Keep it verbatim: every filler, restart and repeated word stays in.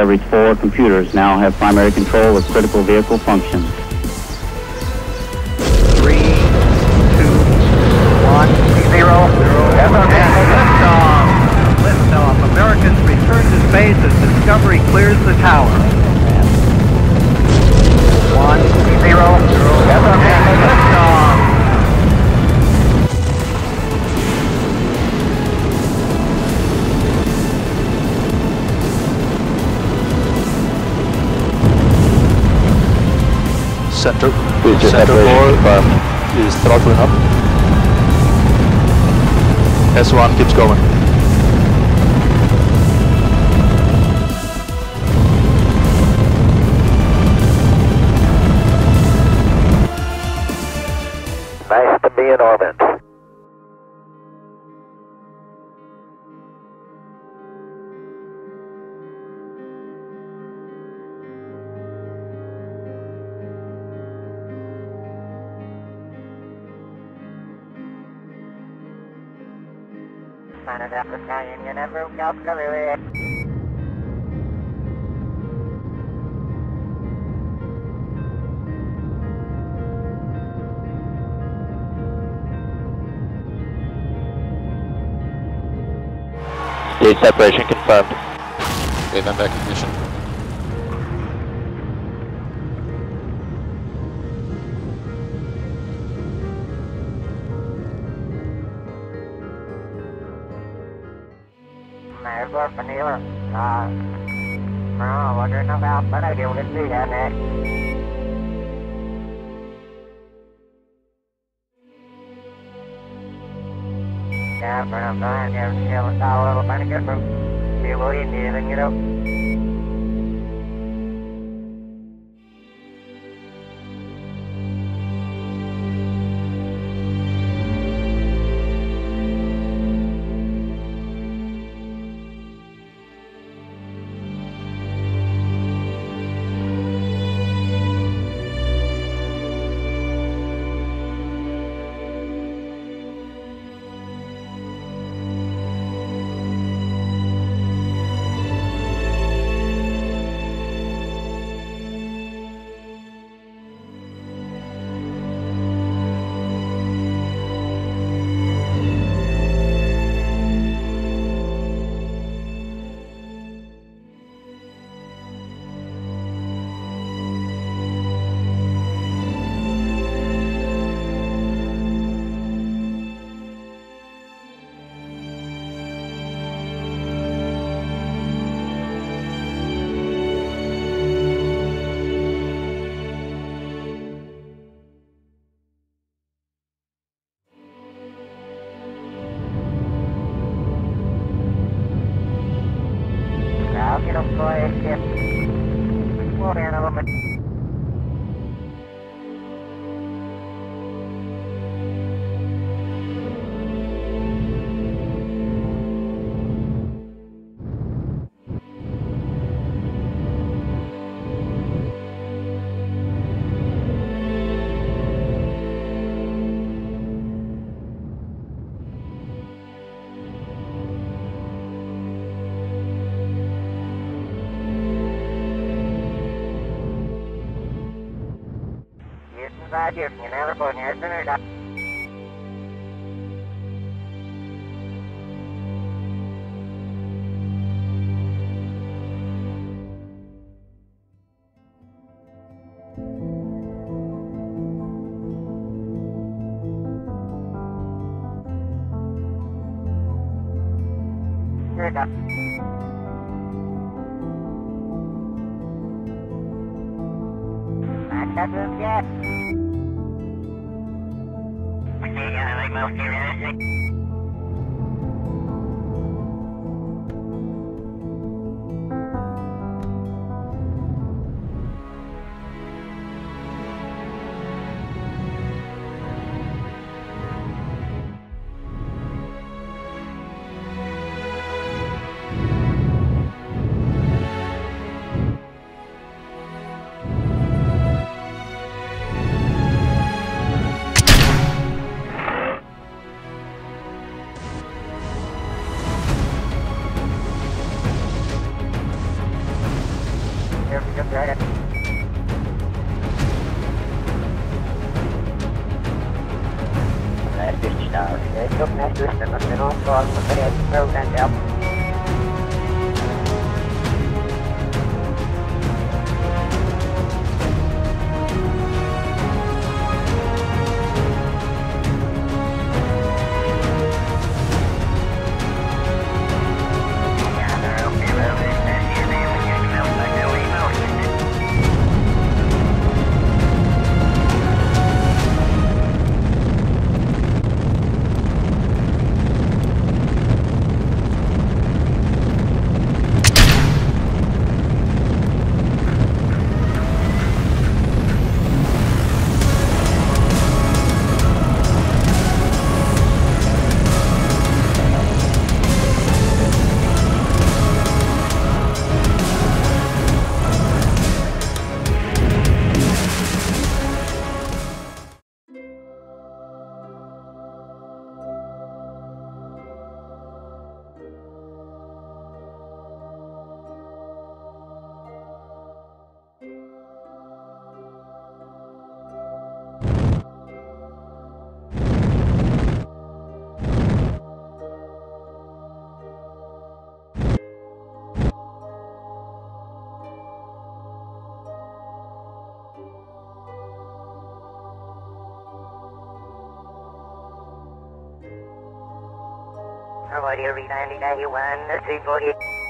Discovery's four computers now have primary control of critical vehicle functions. Three, two, one, zero, zero. Liftoff. Liftoff. Americans return to space as Discovery clears the tower. One, zero, zero. Liftoff. Center, center four is throttling up. S one keeps going. Nice to be in orbit. Planet Africa Union and Room Calculated. Stage separation confirmed. Wave and back ignition. Airport Manila. Uh, no, wondering about, but I don't see that next. Yeah, but I'm fine. Yeah, yeah, it's all a little funny good from people Indian, you know. I'll get up for a ship. Slow down a little bit. Inside here, you never put your center down. Here it goes. Back up to the jet. I like most curiosity. Somebody every ninety ninety-one, three forty.